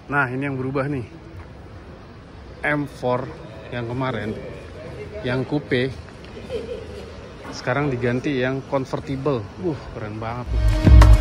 Nah, ini yang berubah nih. M4 yang kemarin, yang coupe, sekarang diganti yang convertible. Keren banget tuh.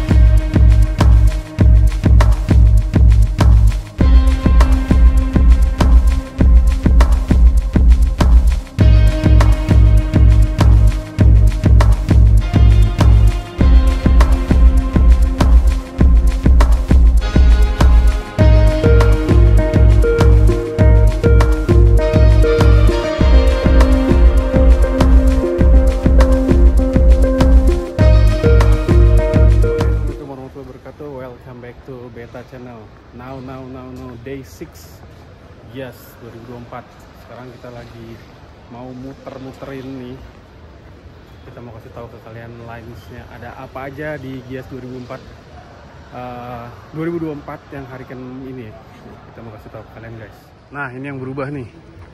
Welcome back to Beta Channel. Now day 6. Yes, 2024. Sekarang kita lagi mau muter-muterin nih. Kita mau kasih tahu ke kalian linesnya ada apa aja di Gias 2024 yang hari ini. Kita mau kasih tahu ke kalian, guys. Nah, ini yang berubah nih.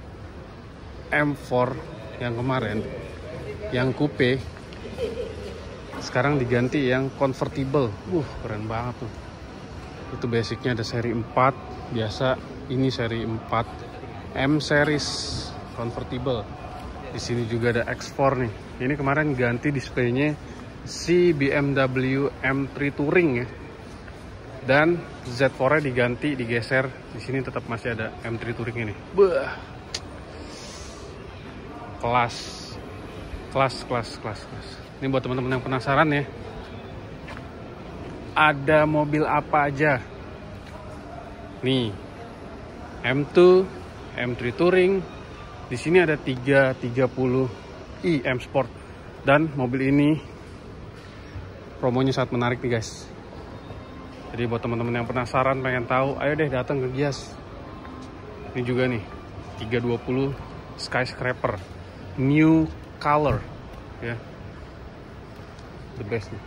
M4 yang kemarin, yang coupe, sekarang diganti yang convertible. Keren banget tuh. Itu basicnya ada seri 4 biasa, ini seri 4 M series convertible. Di sini juga ada X4 nih. Ini kemarin ganti displaynya si BMW M3 Touring ya. Dan Z4-nya diganti, digeser. Di sini tetap masih ada M3 Touring ini. Kelas. Ini buat teman-teman yang penasaran ya. Ada mobil apa aja? Nih, M2, M3 Touring. Di sini ada 330i M Sport. Dan mobil ini promonya sangat menarik nih, guys. Jadi buat teman-teman yang penasaran, pengen tahu, ayo deh datang ke Gias. Ini juga nih, 320 Skyscraper, new color, ya. The best nih.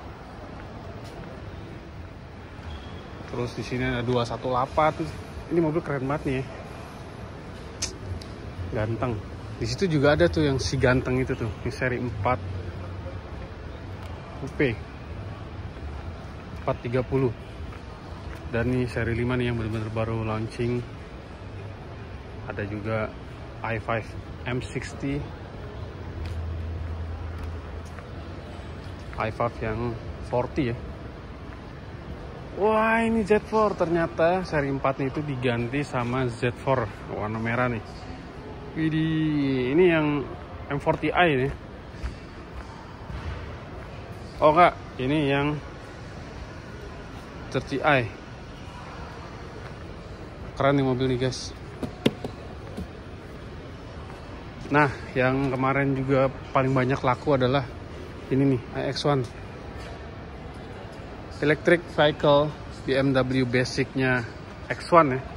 Terus di sini ada 218 tuh. Ini mobil keren banget nih ya. Ganteng. Di situ juga ada tuh yang si ganteng itu tuh. Ini seri 4 coupe 430. Dan nih seri 5 nih yang benar-benar baru launching. Ada juga i5 M60, i5 yang 40 ya. Wah, ini Z4 ternyata seri 4 nih itu diganti sama Z4 warna merah nih. Widih, ini yang M40i nih. Oh enggak, ini yang 30i. Keren nih mobil nih, guys. Nah, yang kemarin juga paling banyak laku adalah ini nih, iX1 electric vehicle BMW basicnya X1 ya.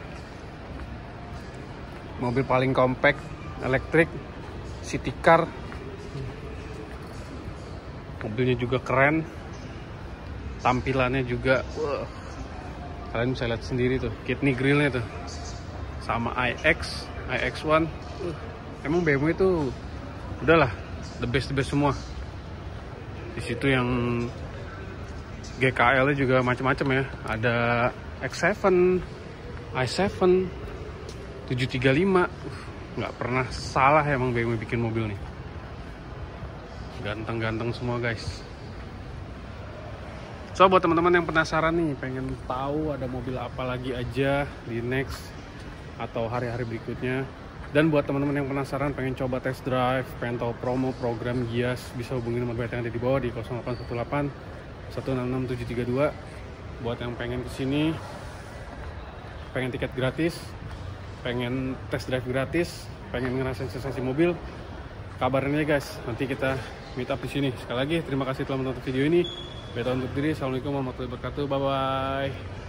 Mobil paling compact, elektrik, city car. Mobilnya juga keren, tampilannya juga kalian bisa lihat sendiri tuh, kidney grillnya tuh, sama iX1. Emang BMW itu udahlah the best semua. Di situ yang GKL-nya juga macam-macam ya. Ada X7, i7, 735. Nggak pernah salah ya emang BMW bikin mobil nih. Ganteng-ganteng semua, guys. So buat teman-teman yang penasaran nih, pengen tahu ada mobil apa lagi aja di next atau hari-hari berikutnya. Dan buat teman-teman yang penasaran pengen coba test drive, pengen tahu promo program Gias, bisa hubungi nomor yang ada di bawah di 0818 166732. Buat yang pengen kesini, pengen tiket gratis, pengen test drive gratis, pengen ngerasain sensasi mobil, kabarin aja, guys. Nanti kita meet up di sini. Sekali lagi terima kasih telah menonton video ini. Beta untuk diri. Assalamualaikum warahmatullahi wabarakatuh. Bye bye.